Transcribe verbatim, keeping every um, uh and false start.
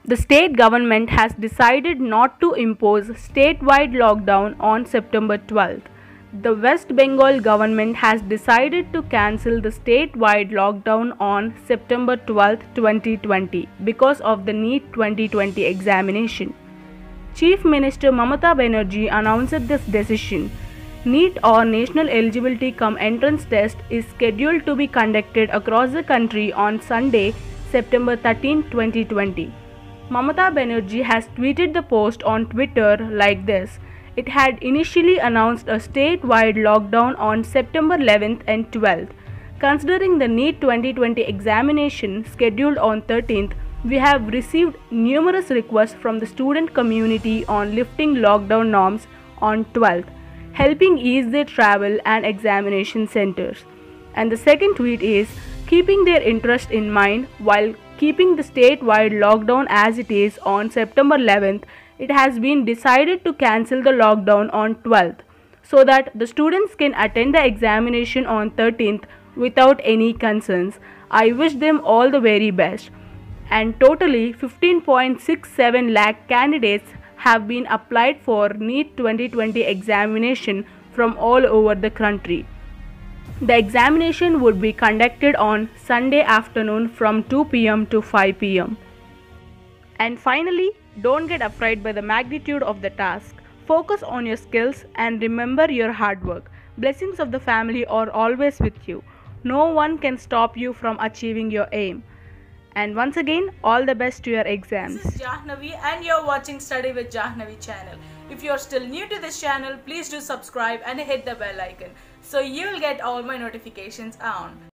The state government has decided not to impose statewide lockdown on September twelfth. The West Bengal government has decided to cancel the statewide lockdown on September twelfth, twenty twenty because of the NEET twenty twenty examination. Chief Minister Mamata Banerjee announced this decision. NEET or National Eligibility Cum Entrance Test is scheduled to be conducted across the country on Sunday, September thirteenth, twenty twenty. Mamata Banerjee has tweeted the post on Twitter like this. It had initially announced a statewide lockdown on September eleventh and twelfth. Considering the NEET twenty twenty examination scheduled on thirteenth, we have received numerous requests from the student community on lifting lockdown norms on twelfth, helping ease their travel and examination centers. And the second tweet is, keeping their interest in mind while keeping the statewide lockdown as it is on September eleventh, it has been decided to cancel the lockdown on twelfth so that the students can attend the examination on thirteenth without any concerns. I wish them all the very best. And totally fifteen point six seven lakh candidates have been applied for NEET twenty twenty examination from all over the country. The examination would be conducted on Sunday afternoon from two p m to five p m And finally, don't get afraid by the magnitude of the task. Focus on your skills and remember your hard work. Blessings of the family are always with you. No one can stop you from achieving your aim. And once again, all the best to your exams. This is Jahnavi and you're watching Study with Jahnavi channel. If you're still new to this channel, please do subscribe and hit the bell icon so you'll get all my notifications on.